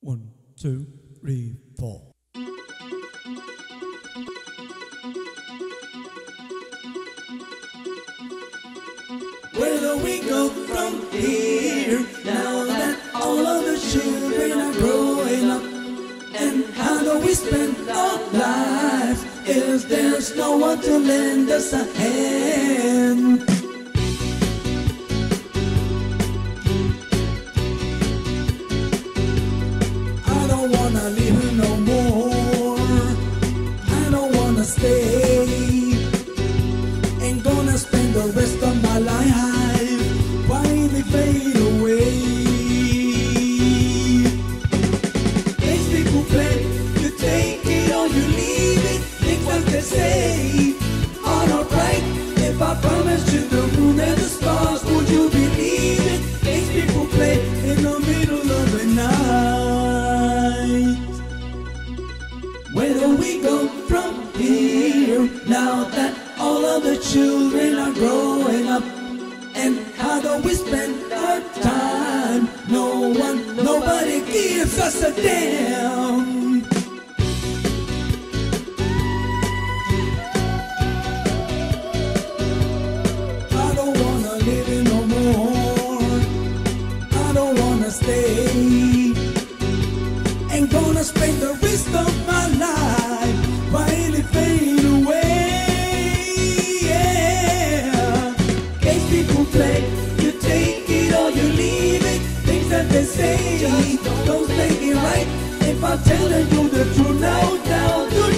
One, two, three, four. Where do we go from here? Now that all of the children are growing up, and how do we spend our lives if there's no one to lend us a hand? I don't wanna live here no more. I don't wanna stay. Ain't gonna spend the rest of my life quietly fade away. Makes people play, you take it or you leave it. Think what they say are alright. If I promised you the moon and the stars, would you believe it? Makes people play in the middle of the night. Where do we go from here now that all of the children are growing up? And how do we spend our time? No one, nobody gives us a damn. I don't wanna live it no more. I don't wanna stay. Ain't gonna spend the rest of my life quietly fade away. People play, you take it or you leave it. Things that they say don't make it right. If I'm telling you the truth now, do